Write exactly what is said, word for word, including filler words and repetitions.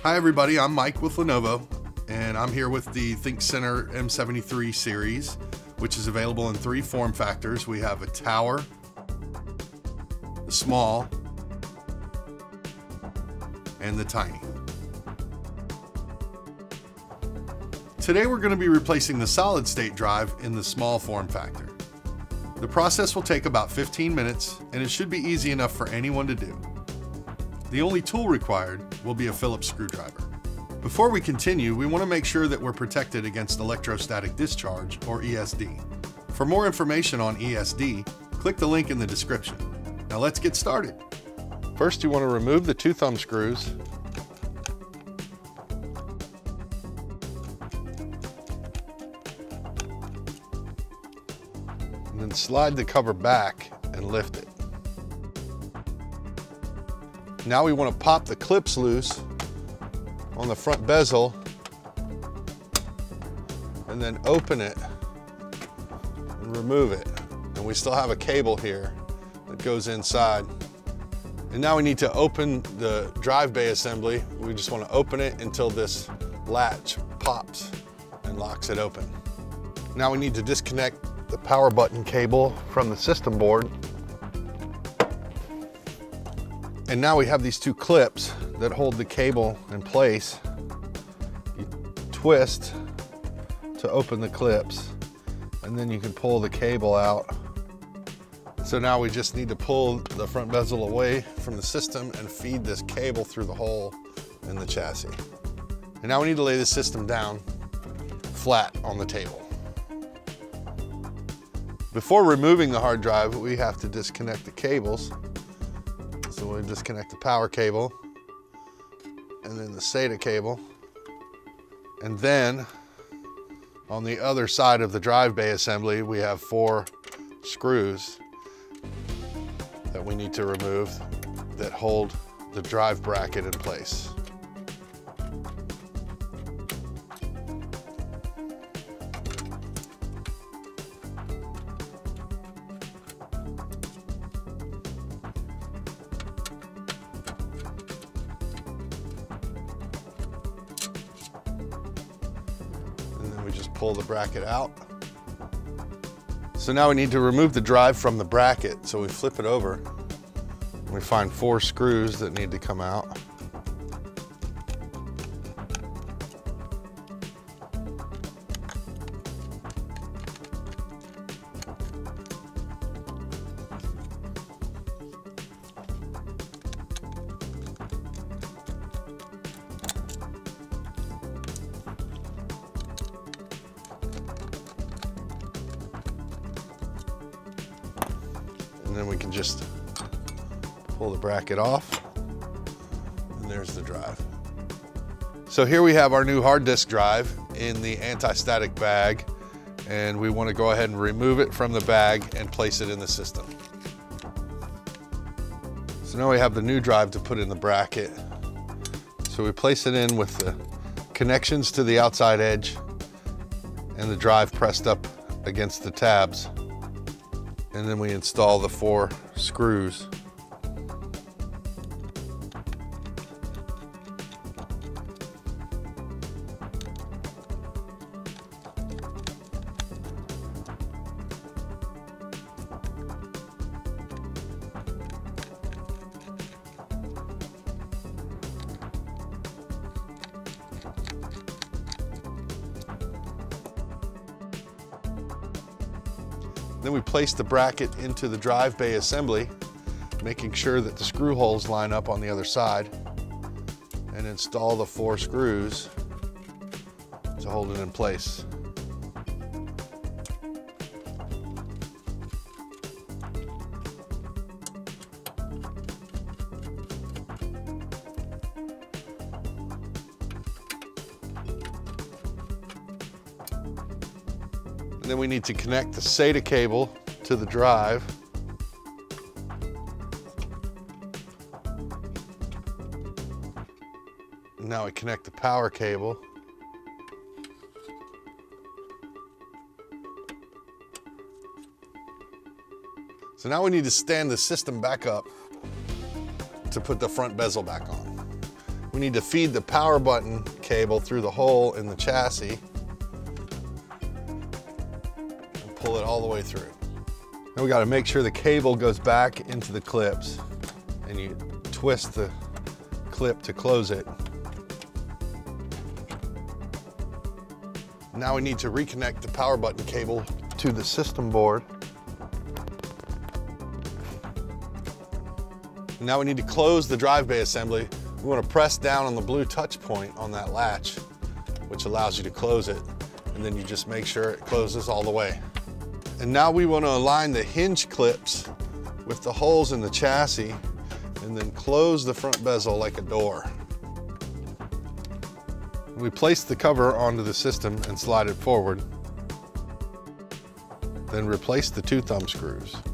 Hi everybody, I'm Mike with Lenovo, and I'm here with the ThinkCentre M seventy-three series, which is available in three form factors. We have a tower, the small, and the tiny. Today we're going to be replacing the solid state drive in the small form factor. The process will take about fifteen minutes, and it should be easy enough for anyone to do. The only tool required will be a Phillips screwdriver. Before we continue, we want to make sure that we're protected against electrostatic discharge, or E S D. For more information on E S D, click the link in the description. Now let's get started. First, you want to remove the two thumb screws. And then slide the cover back and lift it. Now we want to pop the clips loose on the front bezel and then open it and remove it. And we still have a cable here that goes inside. And now we need to open the drive bay assembly. We just want to open it until this latch pops and locks it open. Now we need to disconnect the power button cable from the system board. And now we have these two clips that hold the cable in place. You twist to open the clips, and then you can pull the cable out. So now we just need to pull the front bezel away from the system and feed this cable through the hole in the chassis. And now we need to lay the system down flat on the table. Before removing the hard drive, we have to disconnect the cables. So we'll disconnect the power cable and then the SATA cable. And then on the other side of the drive bay assembly, we have four screws that we need to remove that hold the drive bracket in place. We just pull the bracket out. So now we need to remove the drive from the bracket. So we flip it over. We find four screws that need to come out. And then we can just pull the bracket off, and there's the drive. So here we have our new hard disk drive in the anti-static bag, and we want to go ahead and remove it from the bag and place it in the system. So now we have the new drive to put in the bracket. So we place it in with the connections to the outside edge and the drive pressed up against the tabs. And then we install the four screws. Then we place the bracket into the drive bay assembly, making sure that the screw holes line up on the other side, and install the four screws to hold it in place. And then we need to connect the SATA cable to the drive. Now we connect the power cable. So now we need to stand the system back up to put the front bezel back on. We need to feed the power button cable through the hole in the chassis and pull it all the way through. Now we got to make sure the cable goes back into the clips, and you twist the clip to close it. Now we need to reconnect the power button cable to the system board. Now we need to close the drive bay assembly. We want to press down on the blue touch point on that latch, which allows you to close it. And then you just make sure it closes all the way. And now we want to align the hinge clips with the holes in the chassis and then close the front bezel like a door. We place the cover onto the system and slide it forward. Then replace the two thumb screws.